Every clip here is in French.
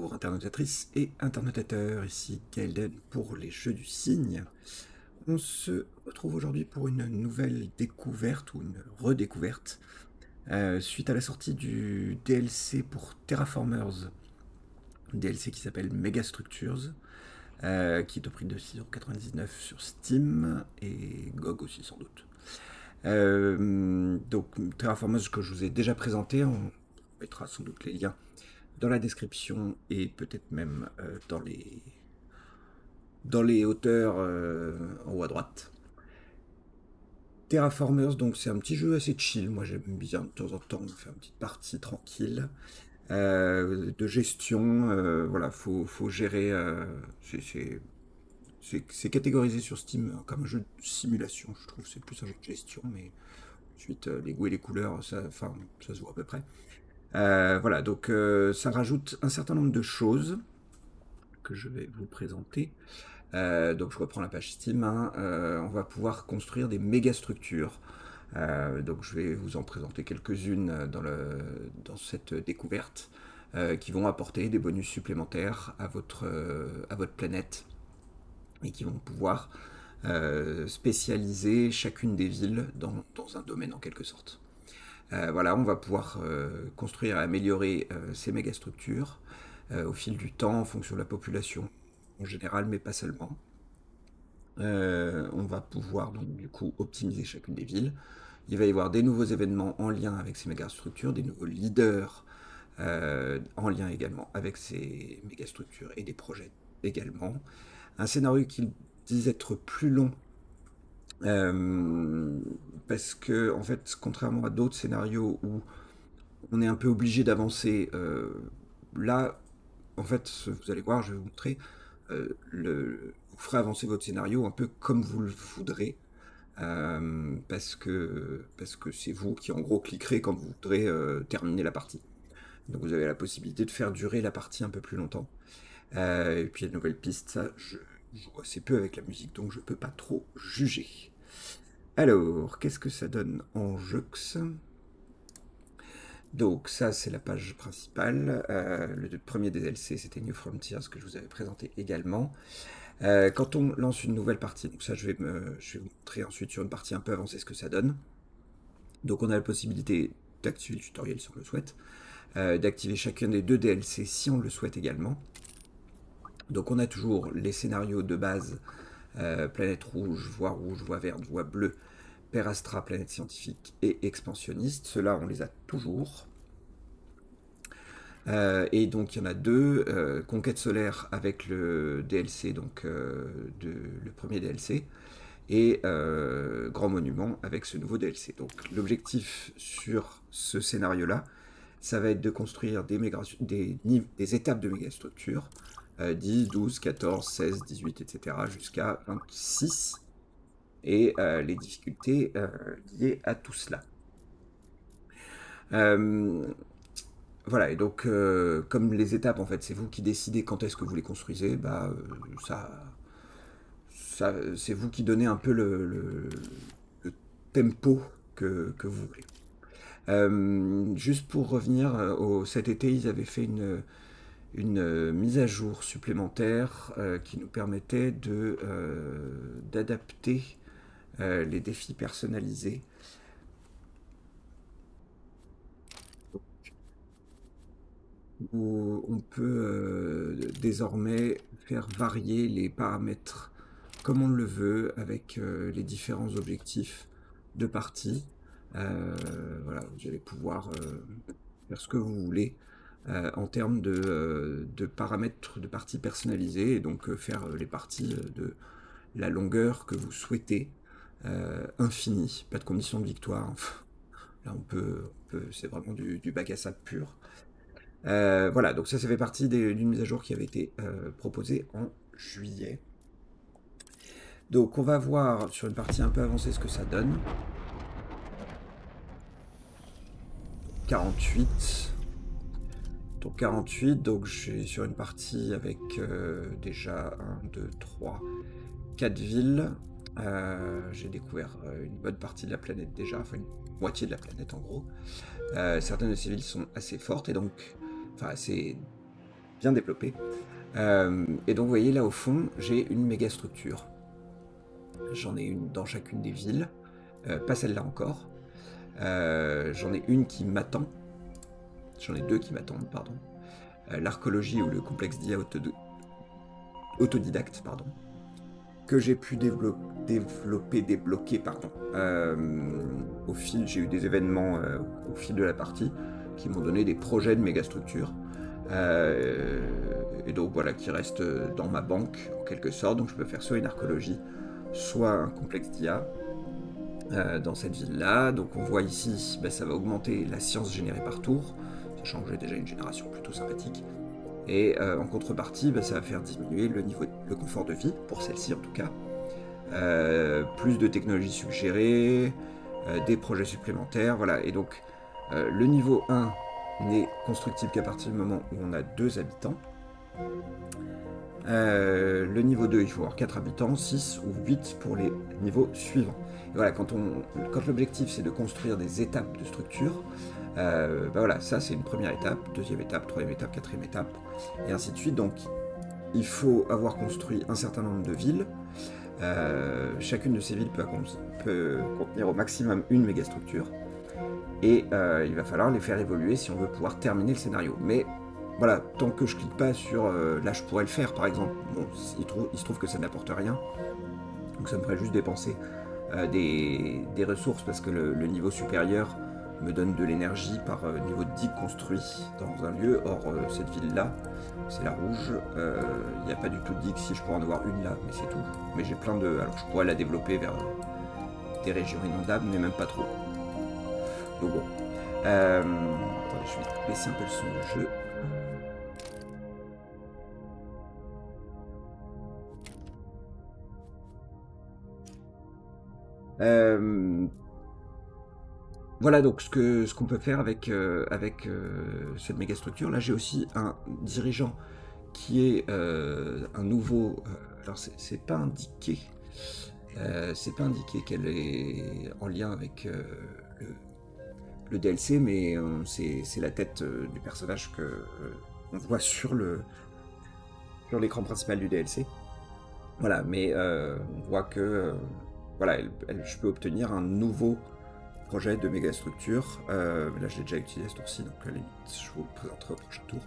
Bonjour internautatrices et internautateurs, ici Gaelden pour les Jeux du Cygne. On se retrouve aujourd'hui pour une nouvelle découverte ou une redécouverte suite à la sortie du DLC pour Terraformers, DLC qui s'appelle Megastructures, qui est au prix de 6,99 € sur Steam et GOG aussi sans doute. Donc Terraformers que je vous ai déjà présenté, on mettra sans doute les liens dans la description et peut-être même dans les hauteurs en haut à droite. Terraformers, donc c'est un petit jeu assez chill, moi j'aime bien de temps en temps faire une petite partie tranquille, de gestion, voilà, faut gérer, c'est catégorisé sur Steam comme un jeu de simulation, je trouve, c'est plus un jeu de gestion, mais ensuite les goûts et les couleurs, ça se voit à peu près. Voilà, donc ça rajoute un certain nombre de choses que je vais vous présenter. Donc je reprends la page Steam, hein. On va pouvoir construire des méga structures. Donc je vais vous en présenter quelques-unes dans cette découverte qui vont apporter des bonus supplémentaires à votre planète et qui vont pouvoir spécialiser chacune des villes dans un domaine en quelque sorte. Voilà, on va pouvoir construire et améliorer ces mégastructures au fil du temps en fonction de la population en général, mais pas seulement. On va pouvoir donc du coup optimiser chacune des villes. Il va y avoir des nouveaux événements en lien avec ces mégastructures, des nouveaux leaders en lien également avec ces mégastructures et des projets également. Un scénario qui disent être plus long parce que en fait, contrairement à d'autres scénarios où on est un peu obligé d'avancer, là, en fait, vous allez voir, je vais vous montrer, vous ferez avancer votre scénario un peu comme vous le voudrez, parce que c'est vous qui en gros cliquerez quand vous voudrez terminer la partie. Donc vous avez la possibilité de faire durer la partie un peu plus longtemps. Et puis il y a de nouvelles pistes, ça je joue assez peu avec la musique, donc je peux pas trop juger. Alors, qu'est-ce que ça donne en jeux? Donc ça c'est la page principale. Le premier des DLC c'était New Frontiers que je vous avais présenté également. Quand on lance une nouvelle partie, donc ça je vais vous montrer ensuite sur une partie un peu avancée ce que ça donne. Donc on a la possibilité d'activer le tutoriel si on le souhaite, d'activer chacun des deux DLC si on le souhaite également. Donc on a toujours les scénarios de base, planète rouge, voie verte, voie bleue, Perastra, planète scientifique et expansionniste. Ceux-là on les a toujours. Et donc il y en a deux, Conquête solaire avec le DLC, donc le premier DLC, et Grand Monument avec ce nouveau DLC. Donc l'objectif sur ce scénario-là, ça va être de construire des étapes de mégastructures, 10, 12, 14, 16, 18, etc. jusqu'à 26, et les difficultés liées à tout cela. Voilà, et donc comme les étapes, en fait, c'est vous qui décidez quand est-ce que vous les construisez, bah, c'est vous qui donnez un peu le tempo que vous voulez. Juste pour revenir, cet été, ils avaient fait une mise à jour supplémentaire qui nous permettait d'adapter les défis personnalisés. Où on peut désormais faire varier les paramètres comme on le veut avec les différents objectifs de partie. Voilà, vous allez pouvoir faire ce que vous voulez en termes de paramètres de partie personnalisés et donc faire les parties de la longueur que vous souhaitez, infinie, pas de condition de victoire. Là c'est vraiment du bac à sable pur. Voilà, donc ça fait partie d'une mise à jour qui avait été proposée en juillet. Donc on va voir sur une partie un peu avancée ce que ça donne. 48. Donc 48, donc je suis sur une partie avec déjà 1, 2, 3, 4 villes. J'ai découvert une bonne partie de la planète déjà, enfin une moitié de la planète en gros. Certaines de ces villes sont assez fortes et donc, enfin assez bien développé. Et donc vous voyez là au fond, j'ai une méga structure. J'en ai une dans chacune des villes, pas celle-là encore. J'en ai une qui m'attend, j'en ai deux qui m'attendent, pardon. L'archéologie ou le complexe d'IA autodidacte, pardon, que j'ai pu débloquer, pardon. Au fil, j'ai eu des événements au fil de la partie qui m'ont donné des projets de méga structures. Et donc voilà, qui restent dans ma banque en quelque sorte. Donc je peux faire soit une archéologie, soit un complexe d'IA dans cette ville-là. Donc on voit ici, ça va augmenter la science générée par tour, sachant que j'ai déjà une génération plutôt sympathique. Et en contrepartie, ça va faire diminuer le confort de vie, pour celle-ci en tout cas. Plus de technologies suggérées, des projets supplémentaires, voilà. Et donc le niveau 1 n'est constructible qu'à partir du moment où on a 2 habitants. Le niveau 2, il faut avoir 4 habitants, 6 ou 8 pour les niveaux suivants. Et voilà, quand l'objectif c'est de construire des étapes de structure, voilà, ça c'est une première étape, deuxième étape, troisième étape, quatrième étape, et ainsi de suite. Donc il faut avoir construit un certain nombre de villes. Chacune de ces villes peut contenir au maximum une mégastructure. Et il va falloir les faire évoluer si on veut pouvoir terminer le scénario. Mais voilà, tant que je clique pas sur là je pourrais le faire par exemple, bon, il se trouve que ça n'apporte rien. Donc ça me ferait juste dépenser des ressources parce que le niveau supérieur me donne de l'énergie par niveau de digue construit dans un lieu. Or cette ville là, c'est la rouge, il n'y a pas du tout de digue. Si je pourrais en avoir une là, mais c'est tout. Mais j'ai plein de... Alors je pourrais la développer vers des régions inondables, mais même pas trop. Donc bon. Attendez, je vais baisser un peu le son du jeu. Voilà donc ce qu'on peut faire avec cette méga structure. Là j'ai aussi un dirigeant qui est un nouveau... alors c'est pas indiqué. C'est pas indiqué qu'elle est en lien avec le DLC, mais c'est la tête du personnage que on voit sur l'écran principal du DLC. Voilà, mais on voit que voilà, je peux obtenir un nouveau projet de méga structure. Là, je l'ai déjà utilisé ce tour-ci, donc à la limite, je vous le présenterai au prochain tour.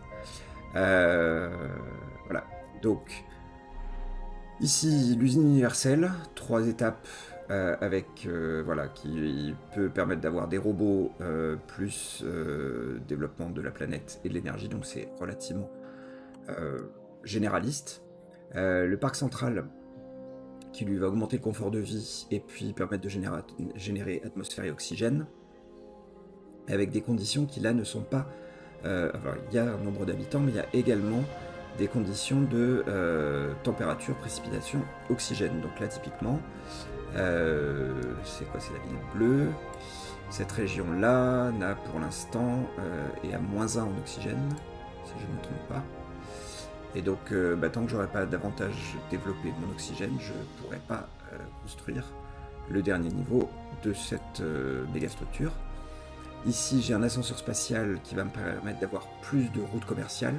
Voilà, donc ici l'usine universelle, 3 étapes avec voilà, qui peut permettre d'avoir des robots plus développement de la planète et de l'énergie, donc c'est relativement généraliste. Le parc central qui lui va augmenter le confort de vie et puis permettre de générer atmosphère et oxygène, avec des conditions qui là ne sont pas... enfin, il y a un nombre d'habitants, mais il y a également des conditions de température, précipitation, oxygène. Donc là typiquement, c'est quoi? C'est la ville bleue. Cette région-là n'a pour l'instant est à -1 en oxygène, si je ne me trompe pas. Et donc, tant que j'aurai pas davantage développé mon oxygène, je ne pourrai pas construire le dernier niveau de cette méga structure. Ici, j'ai un ascenseur spatial qui va me permettre d'avoir plus de routes commerciales.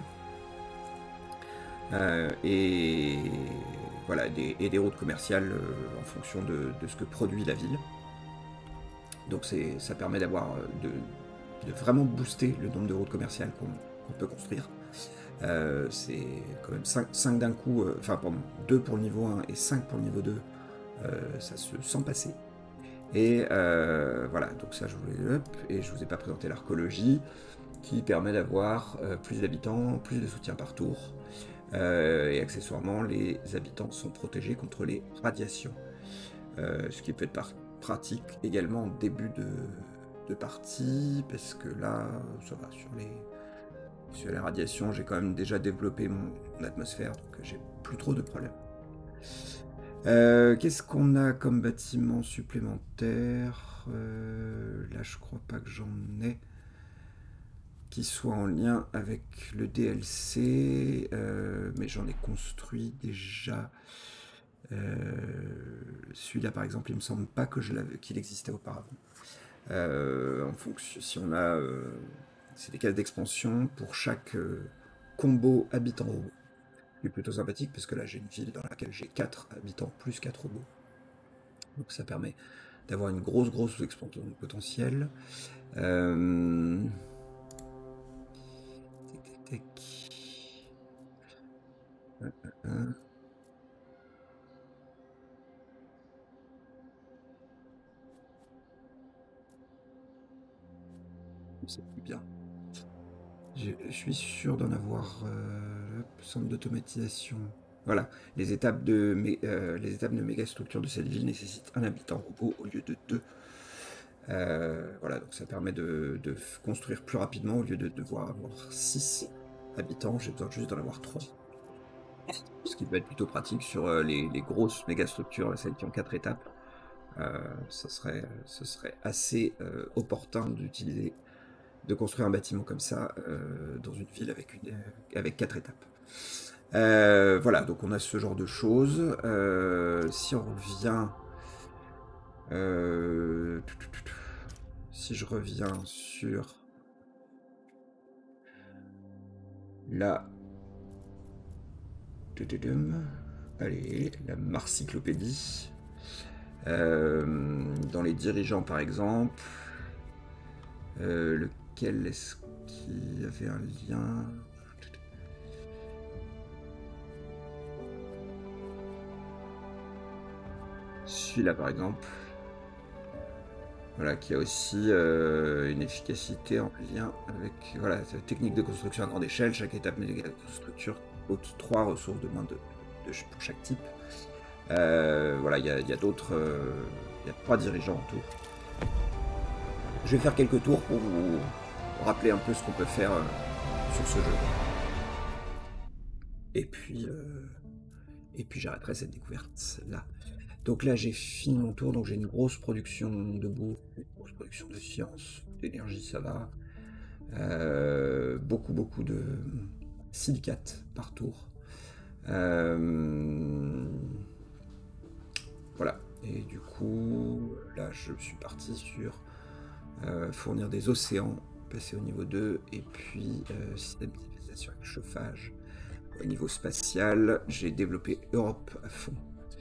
Et voilà, des routes commerciales en fonction de ce que produit la ville. Donc ça permet d'avoir de vraiment booster le nombre de routes commerciales qu'on peut construire. C'est quand même 5 d'un coup, enfin pardon, 2 pour le niveau 1 et 5 pour le niveau 2, ça se sent passer. Et voilà, donc ça je vous l'ai up, et je vous ai pas présenté l'archéologie, qui permet d'avoir plus d'habitants, plus de soutien par tour, et accessoirement les habitants sont protégés contre les radiations, ce qui peut être pratique également en début de partie, parce que là, ça va sur les radiations, j'ai quand même déjà développé mon atmosphère, donc j'ai plus trop de problèmes. Qu'est-ce qu'on a comme bâtiment supplémentaire? Là, je crois pas que j'en ai qui soit en lien avec le DLC, mais j'en ai construit déjà. Celui-là, par exemple, il me semble pas qu'il existait auparavant. En fonction, si on a... c'est des cases d'expansion pour chaque combo habitant-robot, qui est plutôt sympathique parce que là j'ai une ville dans laquelle j'ai 4 habitants plus 4 robots. Donc ça permet d'avoir une grosse expansion potentielle. Euh... Tac, tac, tac. C'est bien. Je suis sûr d'en avoir centre d'automatisation. Voilà, les étapes de mégastructure de cette ville nécessitent un habitant robot au lieu de 2. Voilà, donc ça permet de construire plus rapidement au lieu de devoir avoir 6 habitants. J'ai besoin juste d'en avoir 3. Ce qui peut être plutôt pratique sur les grosses mégastructures, celles qui ont 4 étapes. Ce serait assez opportun de construire un bâtiment comme ça dans une ville avec 4 étapes. Voilà, donc on a ce genre de choses. Si on revient... si je reviens sur... la... Allez, la Marcyclopédie. Dans les dirigeants, par exemple, lequel est-ce qu'il y avait un lien? Celui-là, par exemple. Voilà, qui a aussi une efficacité en lien avec voilà, la technique de construction à grande échelle. Chaque étape méga-structure coûte 3 ressources de main pour chaque type. Voilà, il y a d'autres... il y a 3 dirigeants en tout. Je vais faire quelques tours pour vous rappeler un peu ce qu'on peut faire sur ce jeu. Et puis j'arrêterai cette découverte là. Donc là, j'ai fini mon tour, donc j'ai une grosse production de boue, une grosse production de science, d'énergie, ça va. Beaucoup de silicate par tour. Voilà, et du coup, là, je suis parti sur fournir des océans, passer au niveau 2, et puis système d'utilisation avec chauffage. Au niveau spatial, j'ai développé Europe à fond.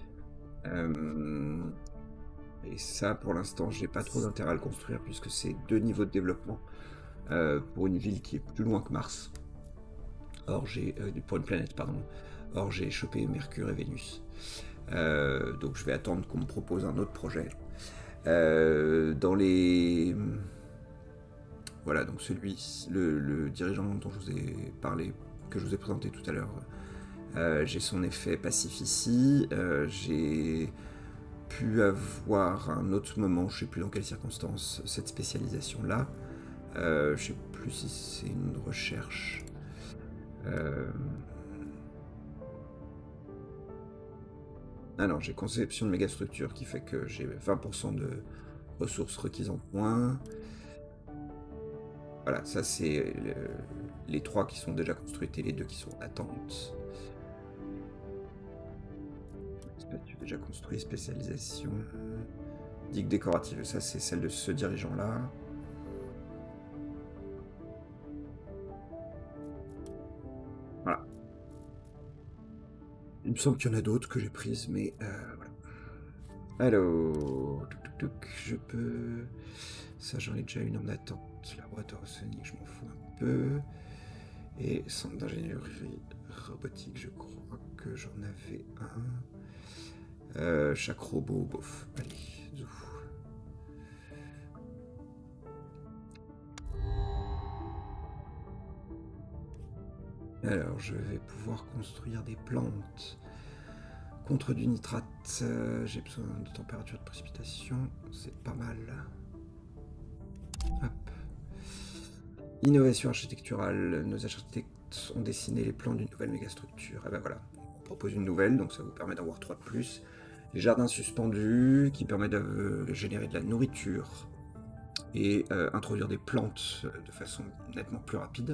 Et ça, pour l'instant, j'ai pas trop d'intérêt à le construire puisque c'est 2 niveaux de développement pour une ville qui est plus loin que Mars. Or, pour une planète, pardon. Or, j'ai chopé Mercure et Vénus. Donc, je vais attendre qu'on me propose un autre projet. Dans les... Voilà, donc le dirigeant dont je vous ai parlé, que je vous ai présenté tout à l'heure, j'ai son effet passif ici. J'ai pu avoir un autre moment, je sais plus dans quelles circonstances, cette spécialisation là. Je sais plus si c'est une recherche. Ah non, j'ai conception de mégastructure qui fait que j'ai 20% de ressources requises en points. Voilà, ça c'est les 3 qui sont déjà construites et les 2 qui sont en attente. Tu as déjà construit spécialisation. Digue décorative, ça c'est celle de ce dirigeant là. Voilà. Il me semble qu'il y en a d'autres que j'ai prises, mais voilà. Alors, je peux... Ça j'en ai déjà une en attente. Laboratoire océanique, je m'en fous un peu. Et centre d'ingénierie robotique, je crois que j'en avais un. Chaque robot, bof. Allez, zou. Alors, je vais pouvoir construire des plantes contre du nitrate. J'ai besoin de température de précipitation. C'est pas mal. Hop. Innovation architecturale. Nos architectes ont dessiné les plans d'une nouvelle mégastructure. Et ben voilà. On propose une nouvelle, donc ça vous permet d'avoir 3 de plus. Les jardins suspendus qui permettent de générer de la nourriture et introduire des plantes de façon nettement plus rapide.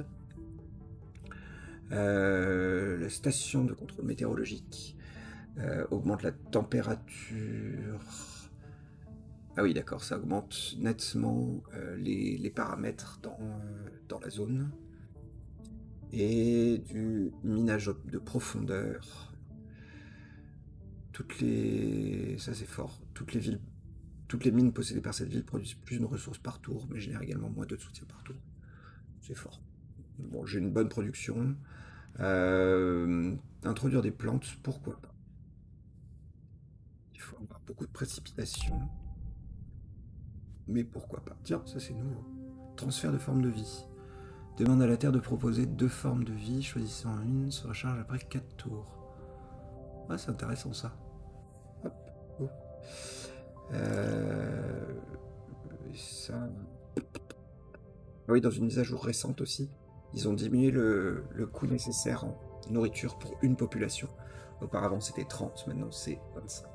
La station de contrôle météorologique augmente la température. Ah oui, d'accord, ça augmente nettement les paramètres dans la zone. Et du minage de profondeur. Ça c'est fort. Toutes les mines possédées par cette ville produisent plus de ressources par tour, mais génèrent également moins de soutien par tour. C'est fort. Bon, j'ai une bonne production. Introduire des plantes, pourquoi pas. Il faut avoir beaucoup de précipitations. Mais pourquoi pas. Tiens, ça c'est nouveau. Transfert de forme de vie. Demande à la Terre de proposer 2 formes de vie, choisissant une, se recharge après 4 tours. Ah, c'est intéressant ça. Hop. Oh. Ça... Oui, dans une mise à jour récente aussi, ils ont diminué le coût nécessaire en nourriture pour une population. Auparavant c'était 30, maintenant c'est 25.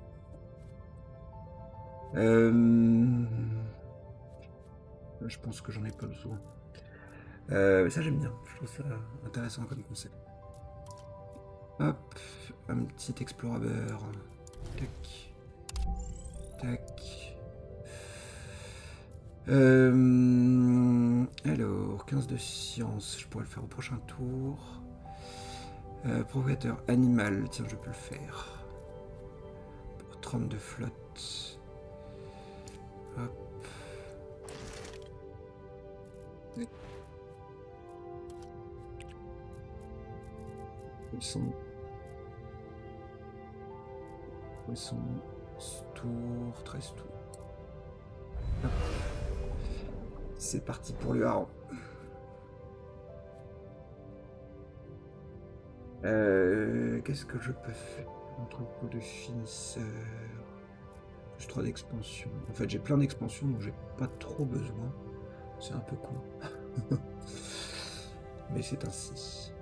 Je pense que j'en ai pas besoin. Ça j'aime bien, je trouve ça intéressant comme concept. Hop, un petit explorateur. Tac. Tac. Alors, 15 de science, je pourrais le faire au prochain tour. Provocateur animal, tiens, je peux le faire. Pour 30 de flotte. Hop. Poisson, tour, 13 tours. Hop. C'est parti pour le hareng. Qu'est-ce que je peux faire? Entrepôt de finisseur. Plus 3 d'expansion. En fait, j'ai plein d'expansions, donc j'ai pas trop besoin. C'est un peu con. Mais c'est ainsi.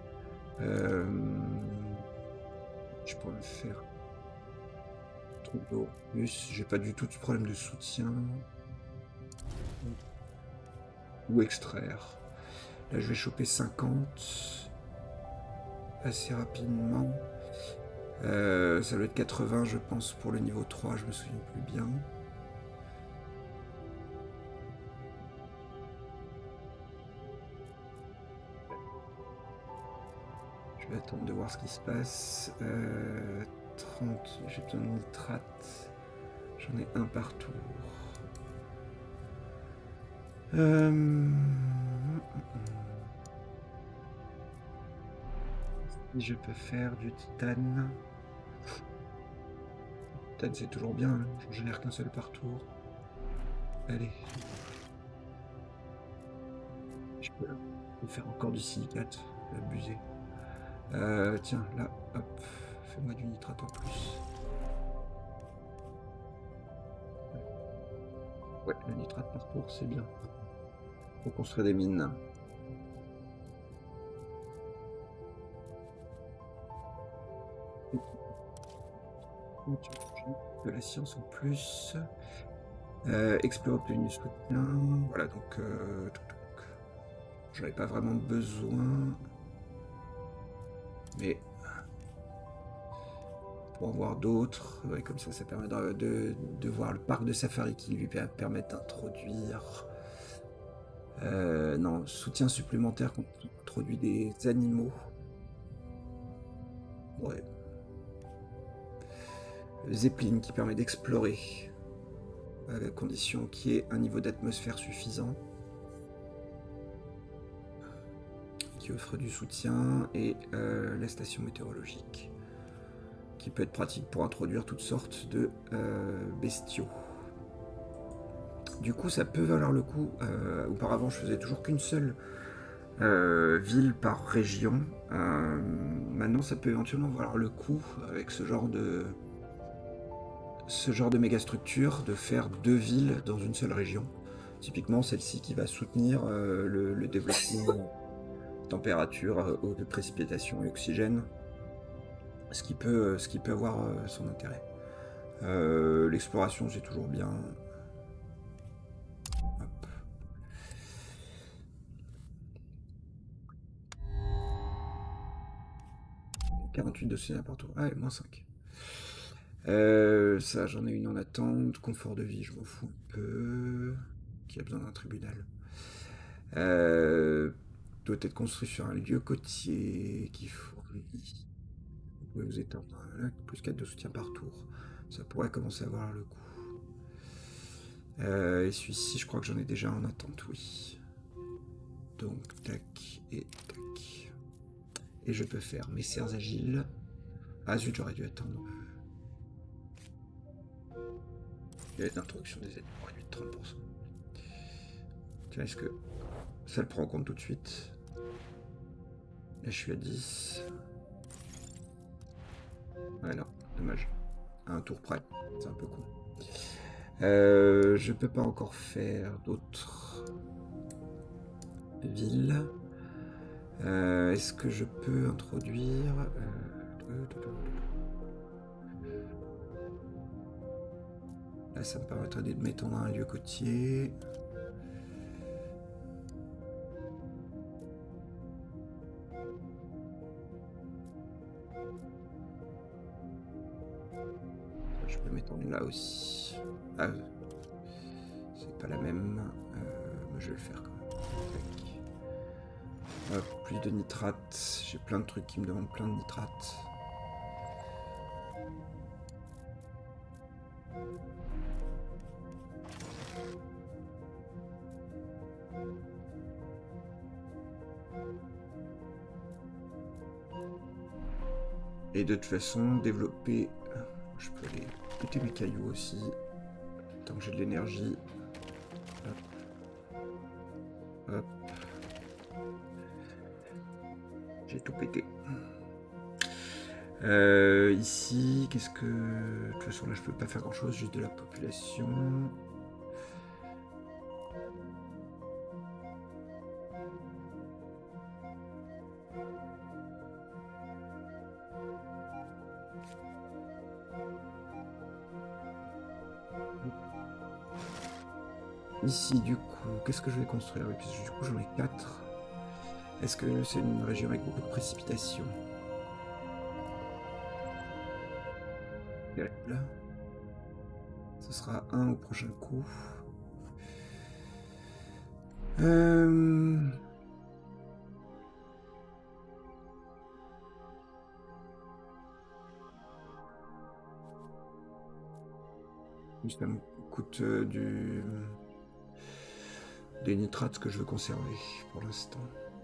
Je pourrais le faire. Truc d'eau. Plus, j'ai pas du tout de problème de soutien. Ou extraire. Là, je vais choper 50. Assez rapidement. Ça doit être 80, je pense, pour le niveau 3, je me souviens plus bien. Je vais attendre de voir ce qui se passe. 30, j'ai besoin de nitrate. J'en ai un par tour. Si je peux faire du titane. Titane, c'est toujours bien, hein. J'en génère qu'un seul par tour. Allez. Je peux faire encore du silicate. Abuser. Tiens, là, hop. Fais-moi du nitrate en plus. Ouais, le nitrate par tour, c'est bien. Pour construire des mines. De la science en plus. Explorer obtenu soutien. Voilà, donc j'en ai pas vraiment besoin. Mais pour en voir d'autres, ouais, comme ça permet de voir le parc de safari qui lui permet d'introduire. Non, soutien supplémentaire quand on introduit des animaux. Ouais. Zeppelin qui permet d'explorer, à la condition qu'il y ait un niveau d'atmosphère suffisant, qui offre du soutien, et la station météorologique, qui peut être pratique pour introduire toutes sortes de bestiaux. Du coup, ça peut valoir le coup. Auparavant, je faisais toujours qu'une seule ville par région. Maintenant, ça peut éventuellement valoir le coup, avec ce genre de mégastructure, de faire 2 villes dans une seule région. Typiquement, celle-ci qui va soutenir le développement température, eau de précipitation et oxygène, ce qui peut avoir son intérêt. L'exploration, c'est toujours bien. Hop. « 48 de cinéma partout. Ah, et moins 5. Ça, j'en ai une en attente. Confort de vie, je m'en fous un peu. Qui a besoin d'un tribunal. doit être construit sur un lieu côtier qui fournit. Vous pouvez vous étendre. Là, plus 4 de soutien par tour. Ça pourrait commencer à avoir le coup. Et celui-ci, je crois que j'en ai déjà en attente, oui. Donc, tac et tac. Et je peux faire mes serres agiles. Ah zut, j'aurais dû attendre. Il y a l'introduction des ennemis réduite de 30%. Tiens, est-ce que ça le prend en compte tout de suite? Là, je suis à 10. Ouais, non, dommage. À un tour près, c'est un peu con. Je peux pas encore faire d'autres villes. Est-ce que je peux introduire... Là, ça me permettrait de m'étendre à un lieu côtier. Je peux m'étendre là aussi. Ah, c'est pas la même. Mais je vais le faire quand même. Tac. Hop, plus de nitrate. J'ai plein de trucs qui me demandent plein de nitrate. Et de toute façon, développer... Je peux aller péter mes cailloux aussi. Tant que j'ai de l'énergie. Hop. Hop. J'ai tout pété. Ici, qu'est-ce que... De toute façon, là, je peux pas faire grand-chose, juste de la population. Ici, du coup, qu'est-ce que je vais construire? Oui, puisque du coup, j'en ai 4. Est-ce que c'est une région avec beaucoup de précipitations? Là. Ce sera un au prochain coup. Ça me coûte des nitrates que je veux conserver pour l'instant.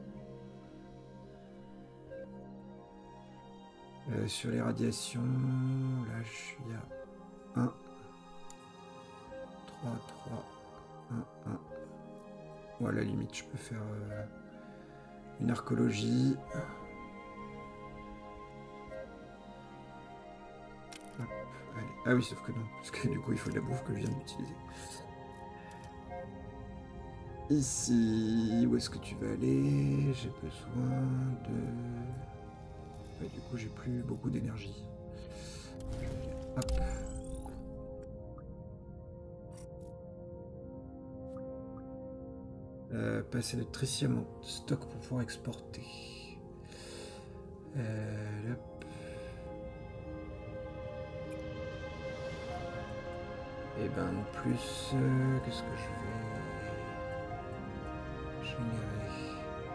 Sur les radiations, là je suis à 1, 3, 3, 1, 1. Ou à la limite, je peux faire une archéologie. Hop, allez. Ah oui, sauf que non, parce que du coup, il faut de la bouffe que je viens d'utiliser. Ici, où est-ce que tu vas aller? J'ai besoin de... Ouais, du coup, j'ai plus beaucoup d'énergie. Hop. Passer le tritium en stock pour pouvoir exporter. Hop. Et ben en plus, qu'est-ce que je vais générer?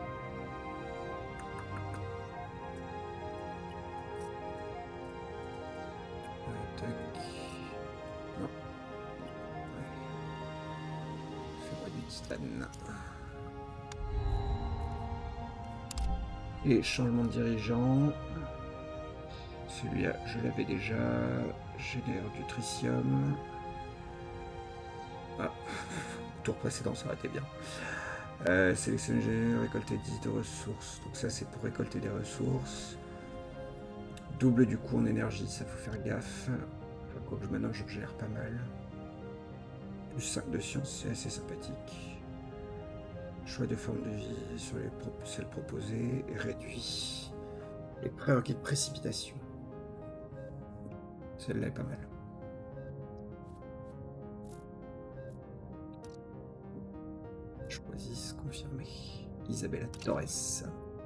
Tac. Non. Ouais. Fais-moi du titane. Et changement de dirigeant. Celui-là, je l'avais déjà. Génère du tritium. Ah, tour précédent, ça aurait été bien. Sélectionner, récolter 10 de ressources. Donc ça, c'est pour récolter des ressources. Double du coup en énergie, ça faut faire gaffe. Enfin, quoique maintenant, je gère pas mal. Plus 5 de science, c'est assez sympathique. Choix de forme de vie sur les celles proposées. Réduit. Les prérequis de précipitation. Celle-là est pas mal. Choisisse, confirmer. Isabella Torres.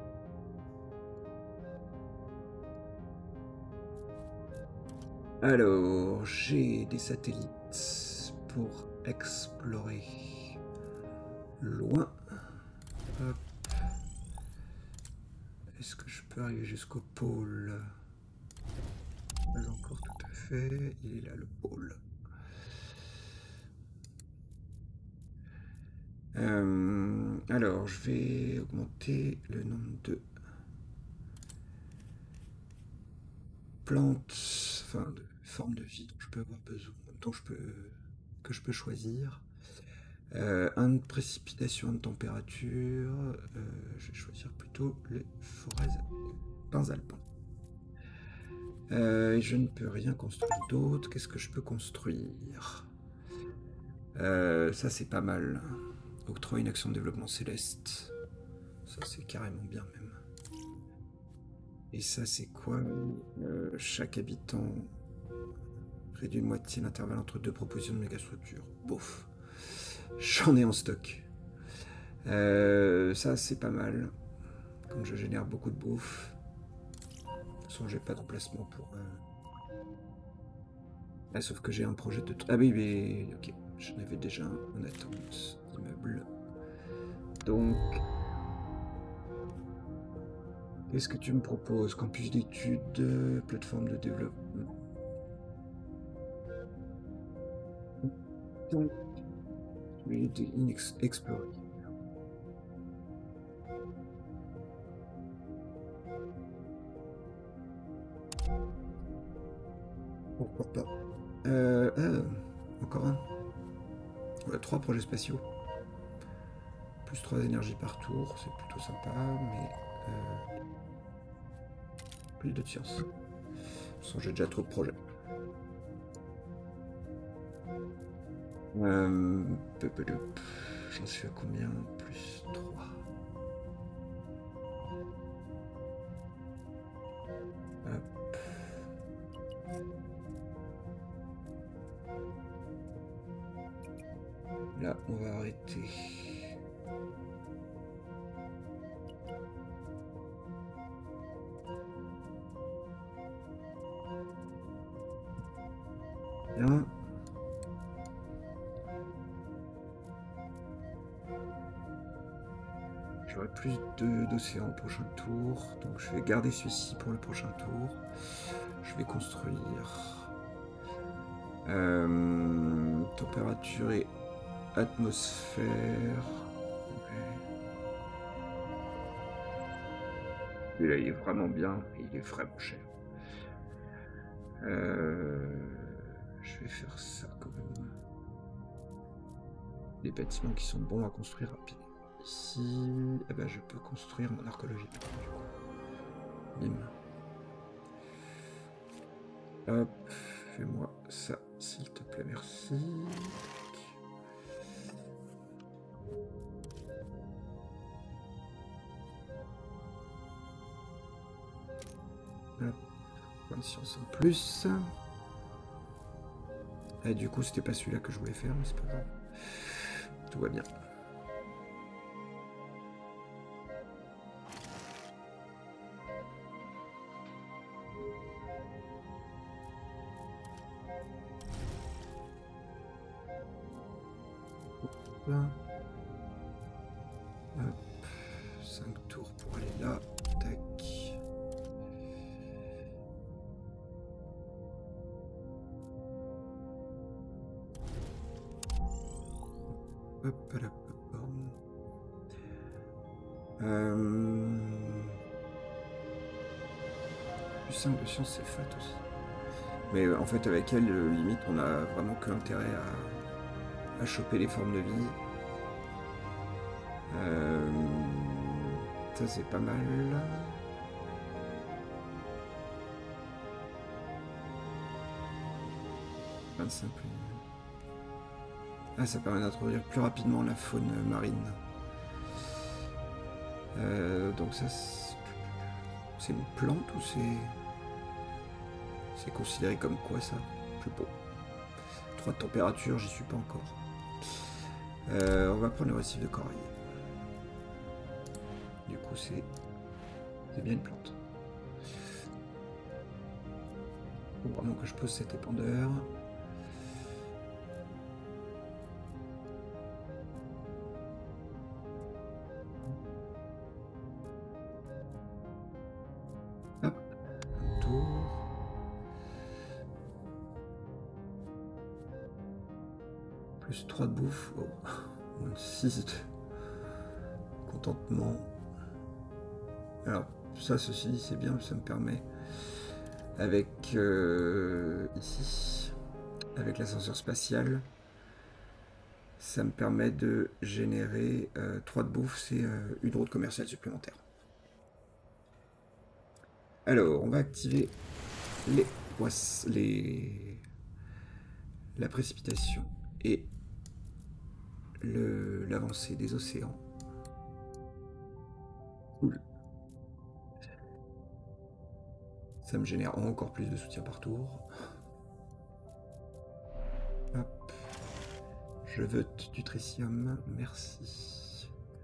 Alors, j'ai des satellites pour explorer loin. Hop. Est-ce que je peux arriver jusqu'au pôle? Pas encore tout à fait. Il est là, le pôle. Alors, je vais augmenter le nombre de plantes, enfin de formes de vie dont je peux avoir besoin, que je peux choisir. Un de précipitation, un de température. Je vais choisir plutôt les forêts pins alpins. Et je ne peux rien construire d'autre. Qu'est-ce que je peux construire? Ça c'est pas mal. Octroie une action de développement céleste. Ça c'est carrément bien même. Et ça c'est quoi? Chaque habitant réduit de moitié l'intervalle entre deux propositions de mégastructure. Bouf. J'en ai en stock. Ça c'est pas mal. Comme je génère beaucoup de bouffe. De toute façon j'ai pas d'emplacement pour... Ah, sauf que j'ai un projet de... Ah oui, mais... Ok. J'en avais déjà un en attente d'immeuble. Donc... Qu'est-ce que tu me proposes? Campus d'études, plateforme de développement. Donc... Inexploré. Pourquoi pas? Encore un. On a 3 projets spatiaux. Plus 3 énergies par tour, c'est plutôt sympa, mais... plus de science. De toute façon, j'ai déjà trop de projets. J'en suis à combien? Plus 3. Hop. Là, on va arrêter. Bien. J'aurai plus d'océan au prochain tour, donc je vais garder celui-ci pour le prochain tour. Je vais construire température et atmosphère. Et là, il est vraiment bien et il est vraiment cher. Je vais faire ça quand même. Des bâtiments qui sont bons à construire rapidement. Ici, eh ben, je peux construire mon archéologie. Bim. Hop, fais-moi ça, s'il te plaît, merci. Hop, point de science en plus. Et du coup, c'était pas celui-là que je voulais faire, mais c'est pas grave. Tout va bien. Hop, 5 tours pour aller là. Tac. Hop là. Plus 5 de science, c'est fat aussi. Mais en fait, avec elle, limite, on a vraiment que intérêt à choper les formes de vie. Ça, c'est pas mal. Ah, ça permet d'introduire plus rapidement la faune marine. Donc ça, c'est une plante ou c'est considéré comme quoi ça? Plus beau. 3 de température, j'y suis pas encore. On va prendre le récif de corail. Du coup, c'est bien une plante. Faut vraiment que je pose cet épandeur. Plus 3 de bouffe. Oh. Moins 6 de contentement. Alors, ça, ceci dit, c'est bien, ça me permet, avec ici, avec l'ascenseur spatial, ça me permet de générer 3 de bouffe, c'est une route commerciale supplémentaire. Alors, on va activer la précipitation et l'avancée des océans. Cool. Ça me génère encore plus de soutien par tour. Hop. Je vote du tritium, merci.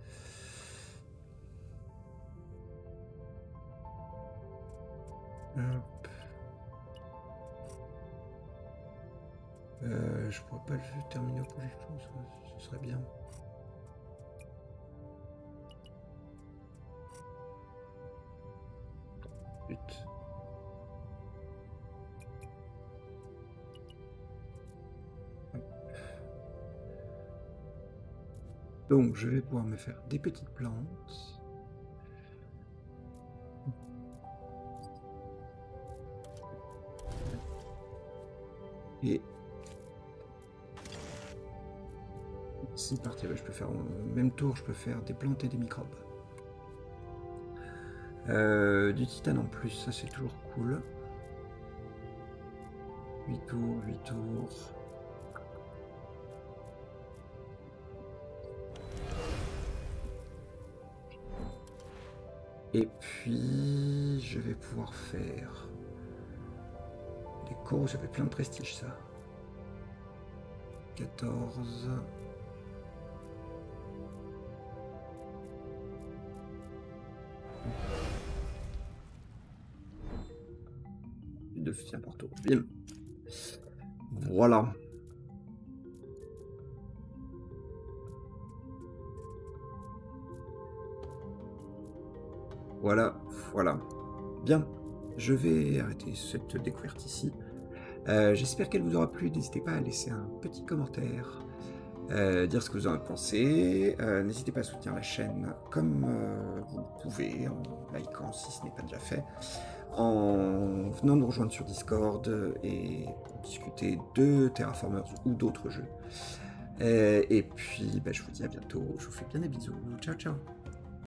Hop. Je pourrais pas le terminer au plus tôt, ce serait bien. But. Donc je vais pouvoir me faire des petites plantes. Et c'est parti, je peux faire au même tour, je peux faire des plantes et des microbes. Du titane en plus, ça c'est toujours cool. 8 tours, 8 tours. Et puis, je vais pouvoir faire des coraux, ça fait plein de prestige ça. 14. De soutien par tour. Bim. Voilà. Voilà, voilà. Bien, je vais arrêter cette découverte ici. J'espère qu'elle vous aura plu. N'hésitez pas à laisser un petit commentaire, dire ce que vous en pensez. N'hésitez pas à soutenir la chaîne comme vous pouvez, en likant si ce n'est pas déjà fait, en venant nous rejoindre sur Discord et discuter de Terraformers ou d'autres jeux. Et puis, je vous dis à bientôt. Je vous fais bien des bisous. Ciao, ciao.